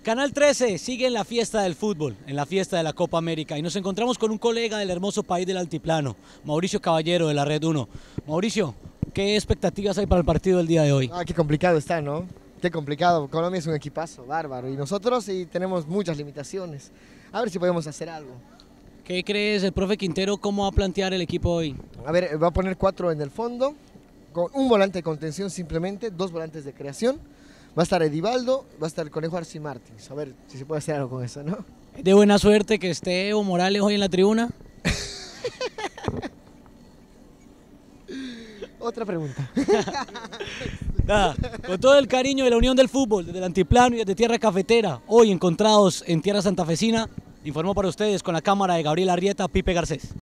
Canal 13 sigue en la fiesta del fútbol, en la fiesta de la Copa América, y nos encontramos con un colega del hermoso país del altiplano, Mauricio Caballero de la Red 1. Mauricio, ¿qué expectativas hay para el partido del día de hoy? Qué complicado está, ¿no? Qué complicado. Colombia es un equipazo bárbaro y nosotros sí tenemos muchas limitaciones. A ver si podemos hacer algo. ¿Qué crees el profe Quintero, cómo va a plantear el equipo hoy? A ver, va a poner 4 en el fondo, con un volante de contención simplemente, 2 volantes de creación. Va a estar Edivaldo, va a estar el Conejo Arce Martins. A ver si se puede hacer algo con eso, ¿no? De buena suerte que esté Evo Morales hoy en la tribuna. Otra pregunta. Nada, con todo el cariño de la Unión del Fútbol, desde el Altiplano y desde Tierra Cafetera, hoy encontrados en Tierra Santafesina, informó para ustedes con la cámara de Gabriel Arrieta, Pipe Garcés.